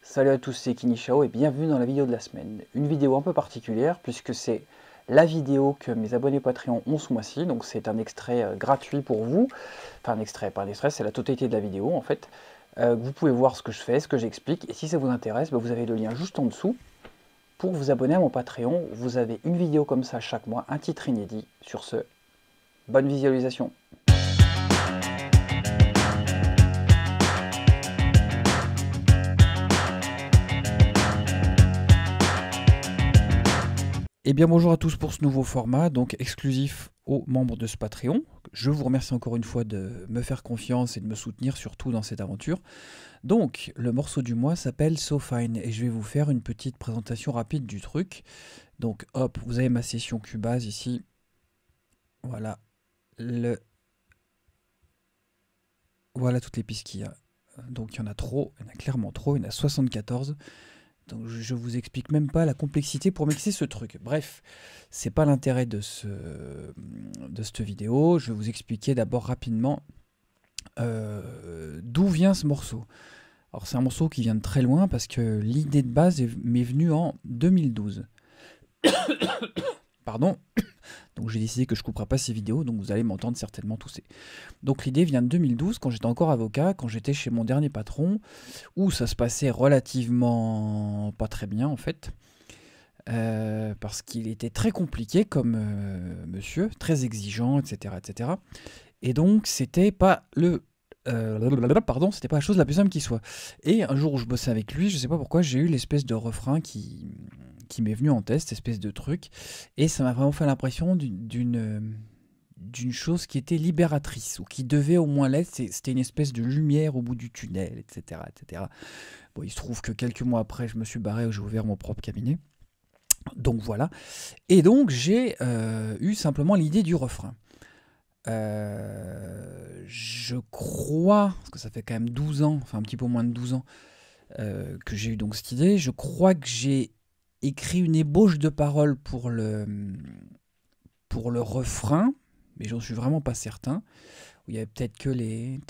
Salut à tous, c'est KiniChao et bienvenue dans la vidéo de la semaine. Une vidéo un peu particulière puisque c'est la vidéo que mes abonnés Patreon ont ce mois-ci, donc c'est un extrait gratuit pour vous. Enfin un extrait, pas un extrait, c'est la totalité de la vidéo en fait. Vous pouvez voir ce que je fais, ce que j'explique, et si ça vous intéresse, vous avez le lien juste en dessous. Pour vous abonner à mon Patreon, vous avez une vidéo comme ça chaque mois, un titre inédit. Sur ce, bonne visualisation. Eh bien bonjour à tous pour ce nouveau format, donc exclusif aux membres de ce Patreon. Je vous remercie encore une fois de me faire confiance et de me soutenir surtout dans cette aventure. Donc le morceau du mois s'appelle So Fine et je vais vous faire une petite présentation rapide du truc. Donc hop, vous avez ma session Cubase ici. Voilà, voilà toutes les pistes qu'il y a. Donc il y en a trop, il y en a clairement trop, il y en a 74. Donc je vous explique même pas la complexité pour mixer ce truc. Bref, c'est pas l'intérêt de cette vidéo. Je vais vous expliquer d'abord rapidement d'où vient ce morceau. Alors c'est un morceau qui vient de très loin parce que l'idée de base m'est venue en 2012. Pardon. Donc j'ai décidé que je ne couperai pas ces vidéos, donc vous allez m'entendre certainement tousser. Donc l'idée vient de 2012, quand j'étais encore avocat, quand j'étais chez mon dernier patron, où ça se passait relativement pas très bien en fait, parce qu'il était très compliqué comme monsieur, très exigeant, etc., etc. Et donc c'était pas c'était pas la chose la plus simple qui soit. Et un jour où je bossais avec lui, je sais pas pourquoi, j'ai eu l'espèce de refrain qui m'est venu en tête, cette espèce de truc, et ça m'a vraiment fait l'impression d'une chose qui était libératrice, ou qui devait au moins l'être. C'était une espèce de lumière au bout du tunnel, etc., etc. Bon, il se trouve que quelques mois après, je me suis barré, j'ai ouvert mon propre cabinet. Donc voilà. Et donc j'ai eu simplement l'idée du refrain. Je crois, parce que ça fait quand même 12 ans, enfin un petit peu moins de 12 ans, que j'ai eu donc cette idée. Je crois que j'ai écrit une ébauche de paroles pour le refrain, mais j'en suis vraiment pas certain. Il y avait peut-être que les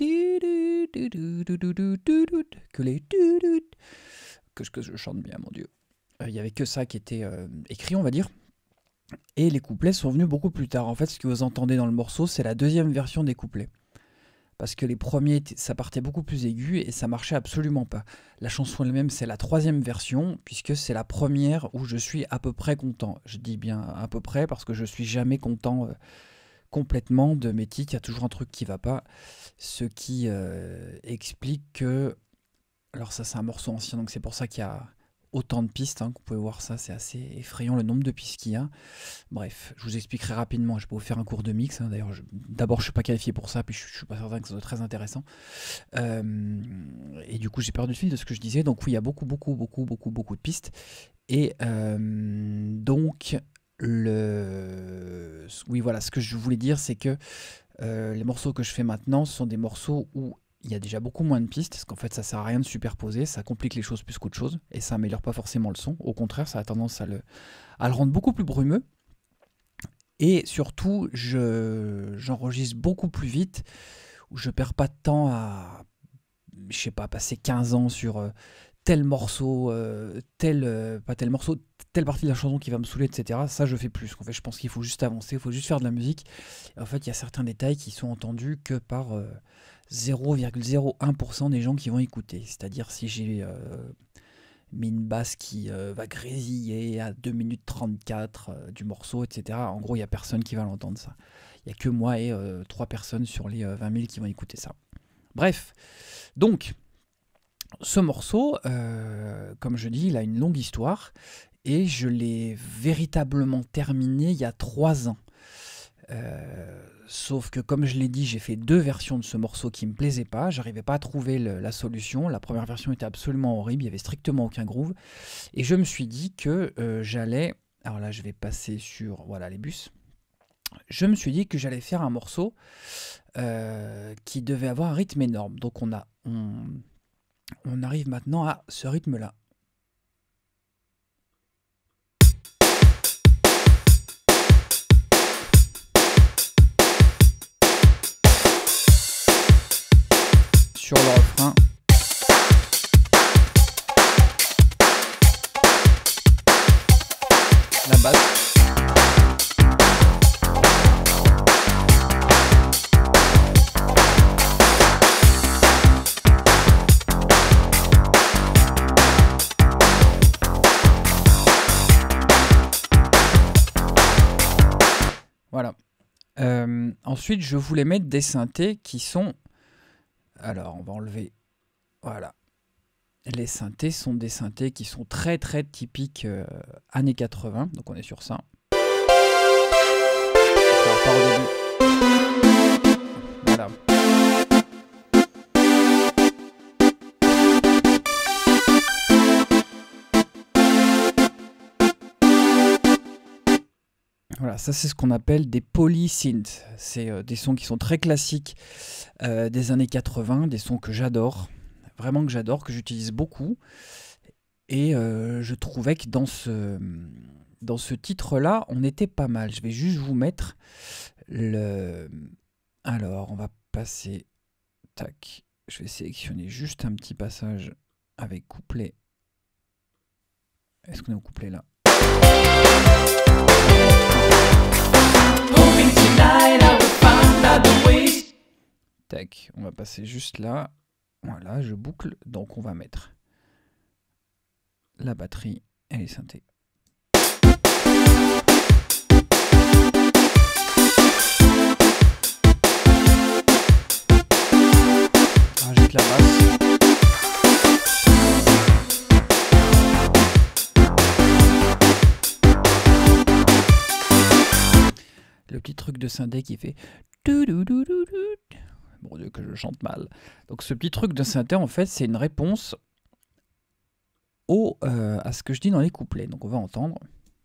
que je chante bien, mon Dieu. Il y avait que ça qui était écrit, on va dire. Et les couplets sont venus beaucoup plus tard. En fait, ce que vous entendez dans le morceau, c'est la deuxième version des couplets. Parce que les premiers, ça partait beaucoup plus aigu et ça marchait absolument pas. La chanson elle-même, c'est la troisième version, puisque c'est la première où je suis à peu près content. Je dis bien à peu près parce que je suis jamais content complètement de mes titres. Il y a toujours un truc qui va pas. Ce qui explique que... Alors ça, c'est un morceau ancien, donc c'est pour ça qu'il y a autant de pistes. Vous pouvez voir ça, c'est assez effrayant le nombre de pistes qu'il y a. Bref, je vous expliquerai rapidement, je peux vous faire un cours de mix. D'ailleurs, d'abord, je ne suis pas qualifié pour ça, puis je ne suis pas certain que ça soit très intéressant. Et du coup, j'ai perdu le fil de ce que je disais. Donc oui, il y a beaucoup de pistes. Et donc, oui, voilà, ce que je voulais dire, c'est que les morceaux que je fais maintenant, ce sont des morceaux où il y a déjà beaucoup moins de pistes, parce qu'en fait ça sert à rien de superposer, ça complique les choses plus qu'autre chose, et ça améliore pas forcément le son, au contraire ça a tendance à le rendre beaucoup plus brumeux, et surtout j'enregistre beaucoup plus vite, où je perds pas de temps à, je sais pas, passer 15 ans sur tel morceau, pas tel morceau, telle partie de la chanson qui va me saouler, etc. Ça je fais plus, en fait je pense qu'il faut juste avancer, il faut juste faire de la musique, et en fait il y a certains détails qui sont entendus que par 0,01% des gens qui vont écouter. C'est-à-dire si j'ai mis une basse qui va grésiller à 2 minutes 34 du morceau, etc. En gros, il n'y a personne qui va l'entendre ça. Il n'y a que moi et 3 personnes sur les 20 000 qui vont écouter ça. Bref, donc, ce morceau, comme je dis, il a une longue histoire et je l'ai véritablement terminé il y a 3 ans. Sauf que comme je l'ai dit, j'ai fait 2 versions de ce morceau qui me plaisaient pas, j'arrivais pas à trouver la solution. La première version était absolument horrible, il y avait strictement aucun groove, et je me suis dit que j'allais, alors là je vais passer sur, voilà, les bus, je me suis dit que j'allais faire un morceau qui devait avoir un rythme énorme. Donc on arrive maintenant à ce rythme là. Sur le refrain. la basse. Voilà. Ensuite, je voulais mettre des synthés qui sont... Alors, on va enlever... Voilà. Les synthés sont des synthés qui sont très très typiques années 80. Donc, on est sur ça. Ça repart au début. Voilà. Voilà, ça c'est ce qu'on appelle des polysynths. C'est des sons qui sont très classiques des années 80, des sons que j'adore, vraiment que j'adore, que j'utilise beaucoup. Et je trouvais que dans ce titre-là, on était pas mal. Je vais juste vous mettre le... Alors, on va passer... Tac. Je vais sélectionner juste un petit passage avec couplet. Est-ce qu'on est au couplet là? Tac, on va passer juste là. Voilà, je boucle. Donc on va mettre la batterie et les synthés. Rajoute la basse. Le petit truc de synthé qui fait... Bon Dieu que je chante mal. Donc ce petit truc de synthé, en fait, c'est une réponse à ce que je dis dans les couplets. Donc on va entendre.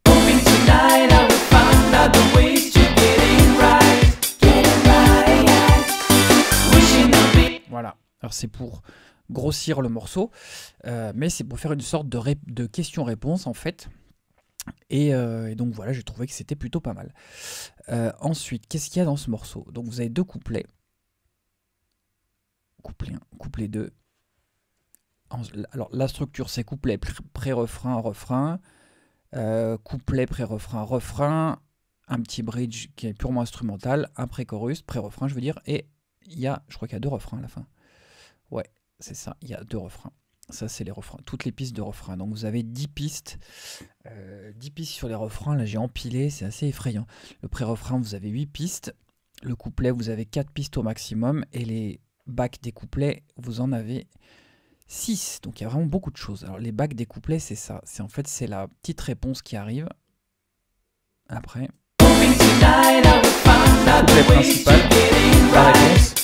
Voilà. Alors c'est pour grossir le morceau, mais c'est pour faire une sorte de question-réponse, en fait. Et donc voilà, j'ai trouvé que c'était plutôt pas mal. Ensuite, qu'est-ce qu'il y a dans ce morceau? Donc vous avez deux couplets. Couplet 1, couplet 2. Alors la structure, c'est couplet, pré-refrain, refrain. Couplet, pré-refrain, refrain. Un petit bridge qui est purement instrumental. Un pré-chorus, pré-refrain, je veux dire. Et il y a, je crois qu'il y a 2 refrains à la fin. Ouais, c'est ça, il y a 2 refrains. Ça, c'est les refrains, toutes les pistes de refrains. Donc, vous avez 10 pistes. 10 pistes sur les refrains. Là, j'ai empilé, c'est assez effrayant. Le pré-refrain, vous avez 8 pistes. Le couplet, vous avez 4 pistes au maximum. Et les bacs des couplets, vous en avez 6. Donc, il y a vraiment beaucoup de choses. Alors, les bacs des couplets, c'est ça. En fait, c'est la petite réponse qui arrive. Après. Couplet principal. La réponse.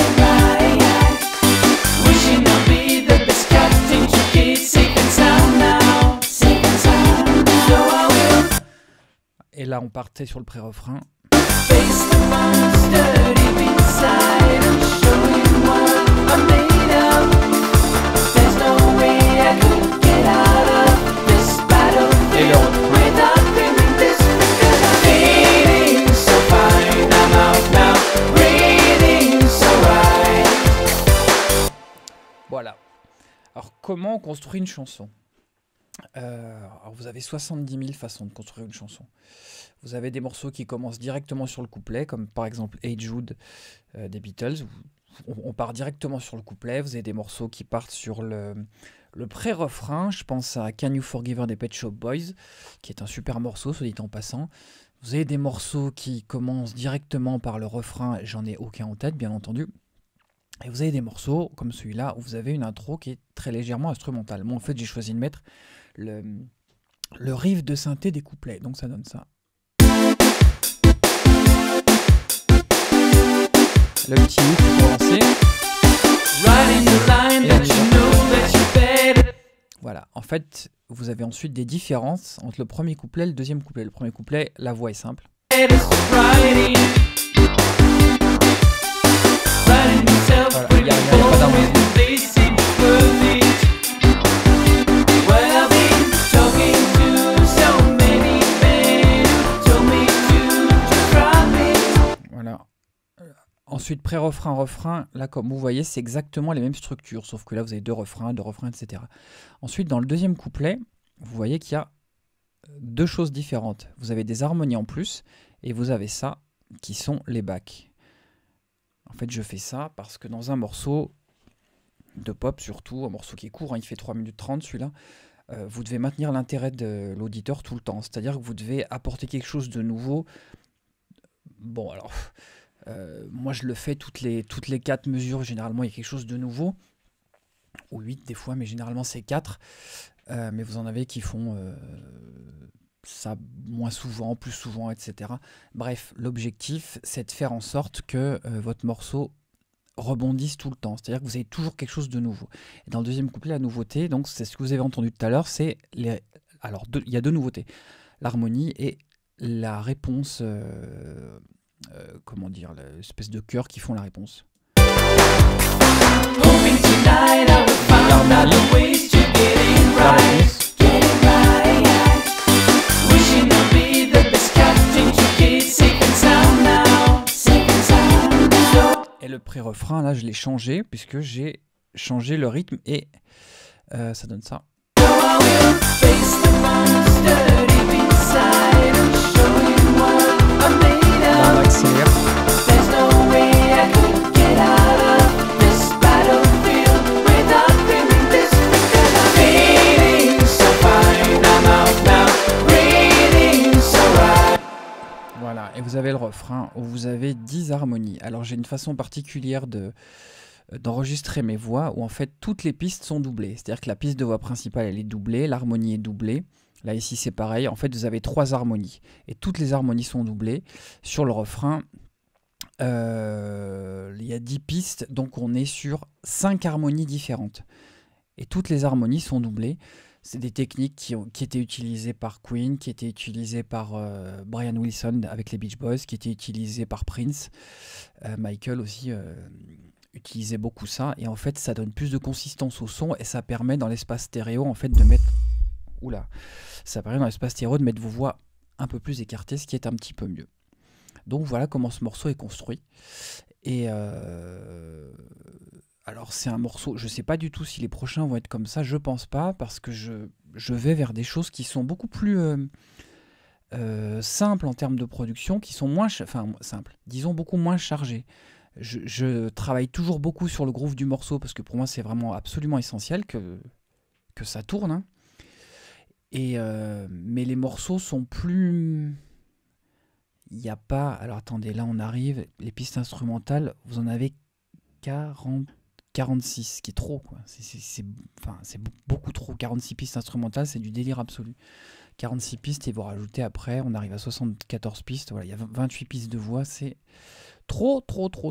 Et là, on partait sur le pré-refrain. Et le refrain. Voilà. Alors, comment on construit une chanson? Alors vous avez 70 000 façons de construire une chanson. Vous avez des morceaux qui commencent directement sur le couplet, comme par exemple Hey Jude des Beatles. On part directement sur le couplet. Vous avez des morceaux qui partent sur le pré-refrain. Je pense à Can You Forgive Her des Pet Shop Boys, qui est un super morceau, soit dit en passant. Vous avez des morceaux qui commencent directement par le refrain. J'en ai aucun en tête, bien entendu. Et vous avez des morceaux comme celui-là où vous avez une intro qui est très légèrement instrumentale. Moi, en fait, j'ai choisi de mettre le riff de synthé des couplets. Donc, ça donne ça. Le petit hook pour lancer. Voilà. En fait, vous avez ensuite des différences entre le premier couplet et le deuxième couplet. Le premier couplet, la voix est simple. Voilà, il n'y a pas d'harmonie. Voilà. Ensuite, pré-refrain, refrain. Là, comme vous voyez, c'est exactement les mêmes structures, sauf que là, vous avez deux refrains, etc. Ensuite, dans le deuxième couplet, vous voyez qu'il y a deux choses différentes. Vous avez des harmonies en plus et vous avez ça qui sont les backs. En fait, je fais ça parce que dans un morceau de pop, surtout un morceau qui est court, hein, il fait 3 minutes 30 celui-là, vous devez maintenir l'intérêt de l'auditeur tout le temps. C'est-à-dire que vous devez apporter quelque chose de nouveau. Bon, alors, moi je le fais toutes les 4 mesures, généralement il y a quelque chose de nouveau. Ou 8 des fois, mais généralement c'est 4. Mais vous en avez qui font ça moins souvent, plus souvent, etc. Bref, l'objectif, c'est de faire en sorte que votre morceau rebondisse tout le temps. C'est-à-dire que vous avez toujours quelque chose de nouveau. Et dans le deuxième couplet, la nouveauté, donc c'est ce que vous avez entendu tout à l'heure, c'est les... Alors, il y a deux nouveautés. L'harmonie et la réponse, comment dire, l'espèce de chœur qui font la réponse. Et le pré-refrain, là, je l'ai changé, puisque j'ai changé le rythme et ça donne ça. Là, on accélère. Voilà, et vous avez le refrain où vous avez 10 harmonies. Alors j'ai une façon particulière d'enregistrer mes voix où en fait toutes les pistes sont doublées. C'est-à-dire que la piste de voix principale elle est doublée, l'harmonie est doublée. Là ici c'est pareil, en fait vous avez 3 harmonies. Et toutes les harmonies sont doublées. Sur le refrain, il y a 10 pistes, donc on est sur 5 harmonies différentes. Et toutes les harmonies sont doublées. C'est des techniques qui étaient utilisées par Queen, qui étaient utilisées par Brian Wilson avec les Beach Boys, qui étaient utilisées par Prince. Michael aussi utilisait beaucoup ça. Et en fait, ça donne plus de consistance au son et ça permet dans l'espace stéréo en fait de mettre... Oula, ça permet dans l'espace stéréo de mettre vos voix un peu plus écartées, ce qui est un petit peu mieux. Donc voilà comment ce morceau est construit. Et... alors c'est un morceau, je ne sais pas du tout si les prochains vont être comme ça, je pense pas, parce que je vais vers des choses qui sont beaucoup plus simples en termes de production, qui sont moins, simples, disons beaucoup moins chargées. Je travaille toujours beaucoup sur le groove du morceau, parce que pour moi c'est vraiment absolument essentiel que ça tourne. Hein. Mais les morceaux sont plus... Il n'y a pas... Alors attendez, là on arrive, les pistes instrumentales, vous en avez 46, qui est trop, quoi. C'est beaucoup trop. 46 pistes instrumentales, c'est du délire absolu. 46 pistes, et vous rajoutez après, on arrive à 74 pistes. Voilà, il y a 28 pistes de voix, c'est trop.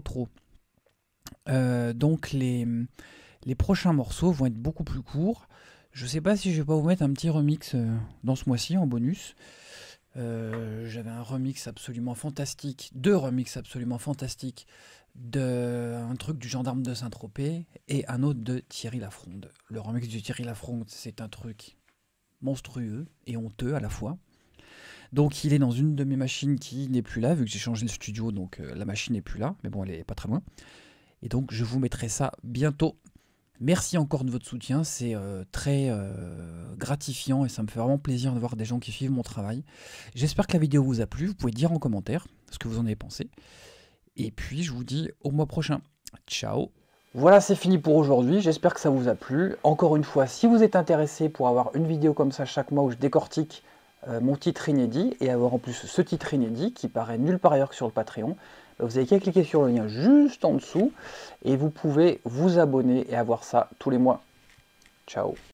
Donc les prochains morceaux vont être beaucoup plus courts. Je sais pas si je vais pas vous mettre un petit remix dans ce mois-ci en bonus. J'avais un remix absolument fantastique, 2 remixes absolument fantastiques d'un truc du Gendarme de Saint-Tropez et un autre de Thierry Lafronde. Le remix de Thierry Lafronde, c'est un truc monstrueux et honteux à la fois. Donc il est dans une de mes machines qui n'est plus là, vu que j'ai changé le studio, donc la machine n'est plus là, mais bon, elle est pas très loin. Et donc je vous mettrai ça bientôt. Merci encore de votre soutien, c'est très gratifiant et ça me fait vraiment plaisir de voir des gens qui suivent mon travail. J'espère que la vidéo vous a plu, vous pouvez dire en commentaire ce que vous en avez pensé. Et puis je vous dis au mois prochain. Ciao. Voilà, c'est fini pour aujourd'hui, j'espère que ça vous a plu. Encore une fois, si vous êtes intéressé pour avoir une vidéo comme ça chaque mois où je décortique mon titre inédit et avoir en plus ce titre inédit qui paraît nulle part ailleurs que sur le Patreon, vous avez qu'à cliquer sur le lien juste en dessous et vous pouvez vous abonner et avoir ça tous les mois. Ciao.